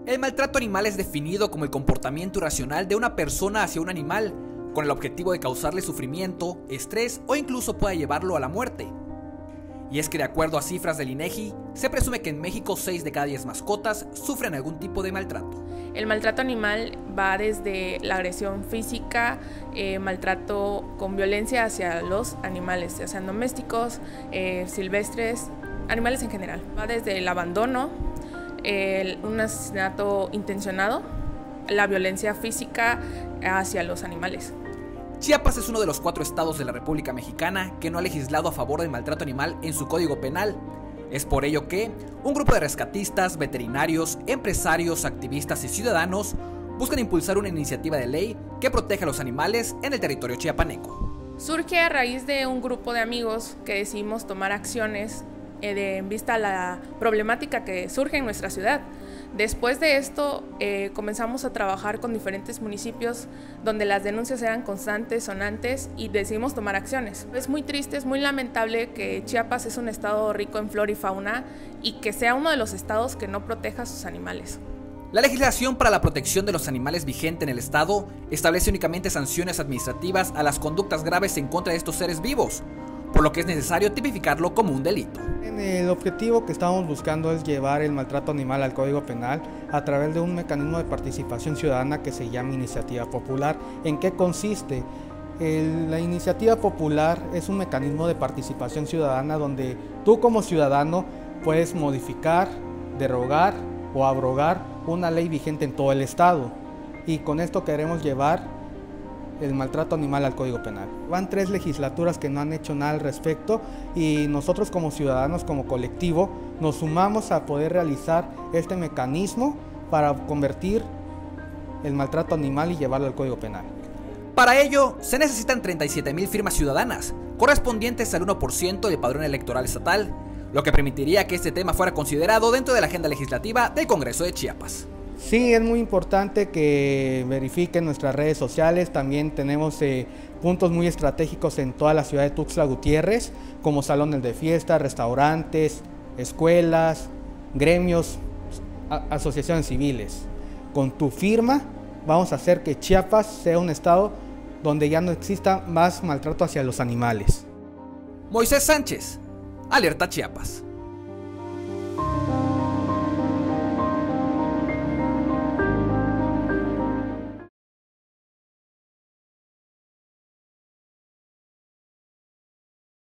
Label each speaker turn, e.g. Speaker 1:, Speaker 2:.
Speaker 1: El maltrato animal es definido como el comportamiento irracional de una persona hacia un animal, con el objetivo de causarle sufrimiento, estrés o incluso pueda llevarlo a la muerte. Y es que de acuerdo a cifras del INEGI, se presume que en México 6 de cada 10 mascotas sufren algún tipo de maltrato.
Speaker 2: El maltrato animal va desde la agresión física, maltrato con violencia hacia los animales, ya sean domésticos, silvestres, animales en general. Va desde el abandono, un asesinato intencionado, la violencia física hacia los animales.
Speaker 1: Chiapas es uno de los 4 estados de la República Mexicana que no ha legislado a favor del maltrato animal en su código penal. Es por ello que un grupo de rescatistas, veterinarios, empresarios, activistas y ciudadanos buscan impulsar una iniciativa de ley que proteja a los animales en el territorio chiapaneco.
Speaker 2: Surge a raíz de un grupo de amigos que decidimos tomar acciones en vista a la problemática que surge en nuestra ciudad. Después de esto comenzamos a trabajar con diferentes municipios donde las denuncias eran constantes, sonantes y decidimos tomar acciones. Es muy triste, es muy lamentable que Chiapas es un estado rico en flora y fauna y que sea uno de los estados que no proteja a sus animales.
Speaker 1: La legislación para la protección de los animales vigente en el estado establece únicamente sanciones administrativas a las conductas graves en contra de estos seres vivos, por lo que es necesario tipificarlo como un delito.
Speaker 3: El objetivo que estamos buscando es llevar el maltrato animal al Código Penal a través de un mecanismo de participación ciudadana que se llama Iniciativa Popular. ¿En qué consiste? La Iniciativa Popular es un mecanismo de participación ciudadana donde tú como ciudadano puedes modificar, derogar o abrogar una ley vigente en todo el estado, y con esto queremos llevar el maltrato animal al Código Penal. Van 3 legislaturas que no han hecho nada al respecto y nosotros como ciudadanos, como colectivo, nos sumamos a poder realizar este mecanismo para convertir el maltrato animal y llevarlo al Código Penal.
Speaker 1: Para ello, se necesitan 37,000 firmas ciudadanas, correspondientes al 1% del padrón electoral estatal, lo que permitiría que este tema fuera considerado dentro de la agenda legislativa del Congreso de Chiapas.
Speaker 3: Sí, es muy importante que verifiquen nuestras redes sociales. También tenemos puntos muy estratégicos en toda la ciudad de Tuxtla Gutiérrez, como salones de fiesta, restaurantes, escuelas, gremios, asociaciones civiles. Con tu firma vamos a hacer que Chiapas sea un estado donde ya no exista más maltrato hacia los animales.
Speaker 1: Moisés Sánchez, Alerta Chiapas.